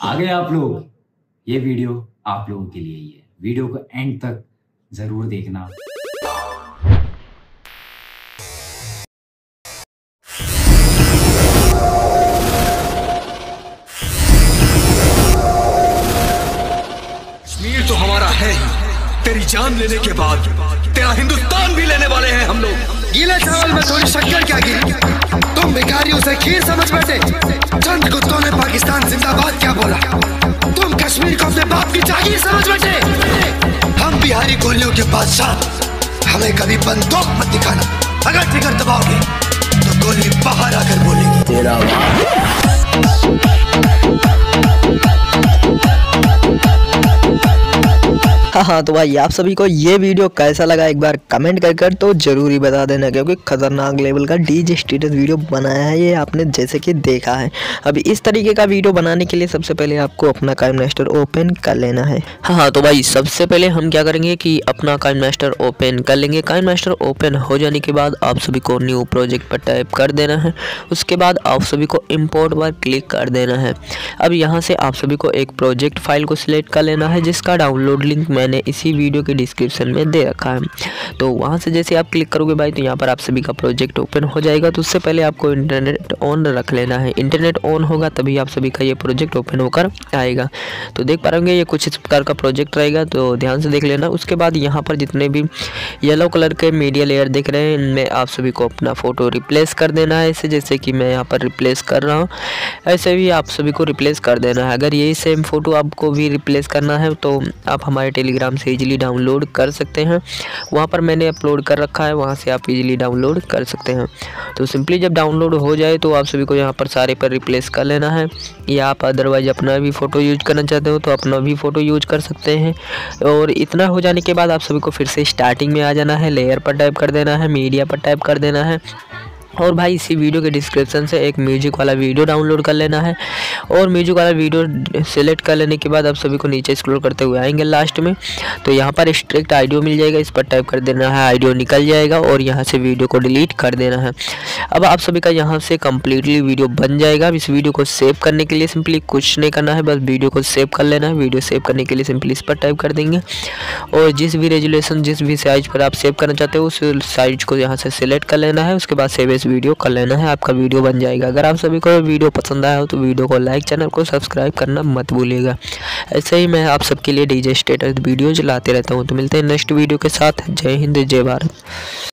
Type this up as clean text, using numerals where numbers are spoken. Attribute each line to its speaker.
Speaker 1: आ गए आप लोग। ये वीडियो आप लोगों के लिए ही है। वीडियो को एंड तक जरूर देखना।
Speaker 2: कश्मीर तो हमारा है ही। तेरी जान लेने के बाद तेरा हिंदुस्तान भी लेने वाले हैं हम लोग।
Speaker 3: गीले चावल में थोड़ी शक्कर क्या गिरी? तुम भिखारियों से खीर समझ बैठे। चंद कुत्तों ने पाकिस्तान जिंदाबाद क्या बोला? तुम कश्मीर को अपने बाप की जागीर समझ बैठे। हम बिहारी गोलियों के बादशाह। हमें कभी बंदूक मत दिखाना। अगर ट्रिगर दबाओगे तो गोली बाहर आकर बोलेगी तेरा
Speaker 4: हाँ, तो भाई आप सभी को ये वीडियो कैसा लगा एक बार कमेंट कर तो जरूर ही बता देना, क्योंकि खतरनाक लेवल का डीजे स्टेटस वीडियो बनाया है ये आपने जैसे कि देखा है। अभी इस तरीके का वीडियो बनाने के लिए सबसे पहले आपको अपना काइनमास्टर ओपन कर लेना है। हाँ, तो भाई सबसे पहले हम क्या करेंगे कि अपना काइनमास्टर ओपन कर लेंगे। काइनमास्टर ओपन हो जाने के बाद आप सभी को न्यू प्रोजेक्ट पर टाइप कर देना है। उसके बाद आप सभी को इम्पोर्ट पर क्लिक कर देना है। अब यहाँ से आप सभी को एक प्रोजेक्ट फाइल को सिलेक्ट कर लेना है, जिसका डाउनलोड लिंक मैंने इसी वीडियो के डिस्क्रिप्शन में दे रखा है। तो वहां से जैसे आप क्लिक करोगे भाई, तो यहाँ पर आप सभी का प्रोजेक्ट ओपन हो जाएगा। तो उससे पहले आपको इंटरनेट ऑन रख लेना है। इंटरनेट ऑन होगा तभी आप सभी का ये प्रोजेक्ट ओपन होकर आएगा। तो देख पा रहे होंगे ये कुछ इस प्रकार का प्रोजेक्ट रहेगा, तो ध्यान से देख लेना। उसके बाद यहाँ पर जितने भी येलो कलर के मीडिया लेयर दिख रहे हैं, इनमें आप सभी को अपना फ़ोटो रिप्लेस कर देना है। ऐसे जैसे कि मैं यहाँ पर रिप्लेस कर रहा हूँ, ऐसे भी आप सभी को रिप्लेस कर देना है। अगर यही सेम फ़ोटो आपको भी रिप्लेस करना है तो आप हमारे टेलीग्राम से इजीली डाउनलोड कर सकते हैं। वहाँ पर मैंने अपलोड कर रखा है, वहाँ से आप इजीली डाउनलोड कर सकते हैं। तो सिंपली जब डाउनलोड हो जाए तो आप सभी को यहाँ पर सारे पर रिप्लेस कर लेना है। या आप अदरवाइज अपना भी फ़ोटो यूज करना चाहते हो तो अपना भी फ़ोटो यूज कर सकते हैं। और इतना हो जाने के बाद आप सभी को फिर से स्टार्टिंग में आ जाना है। लेयर पर टाइप कर देना है, मीडिया पर टाइप कर देना है। और भाई इसी वीडियो के डिस्क्रिप्शन से एक म्यूजिक वाला वीडियो डाउनलोड कर लेना है। और म्यूजिक वाला वीडियो सेलेक्ट कर लेने के बाद आप सभी को नीचे स्क्रॉल करते हुए आएंगे लास्ट में, तो यहाँ पर स्ट्रिक्ट ऑडियो मिल जाएगा। इस पर टाइप कर देना है, ऑडियो निकल जाएगा और यहाँ से वीडियो को डिलीट कर देना है। अब आप सभी का यहाँ से कम्प्लीटली वीडियो बन जाएगा। अब इस वीडियो को सेव करने के लिए सिंपली कुछ नहीं करना है, बस वीडियो को सेव कर लेना है। वीडियो सेव करने के लिए सिंपली इस पर टाइप कर देंगे और जिस भी रेजोल्यूशन जिस भी साइज पर आप सेव करना चाहते हो उस साइज को यहाँ से सिलेक्ट कर लेना है। उसके बाद सेव एज वीडियो कर लेना है, आपका वीडियो बन जाएगा। अगर आप सभी को वीडियो पसंद आया हो तो वीडियो को लाइक, चैनल को सब्सक्राइब करना मत भूलिएगा। ऐसे ही मैं आप सबके लिए डीजे स्टेटस वीडियोज लाते रहता हूँ। तो मिलते हैं नेक्स्ट वीडियो के साथ। जय हिंद, जय भारत।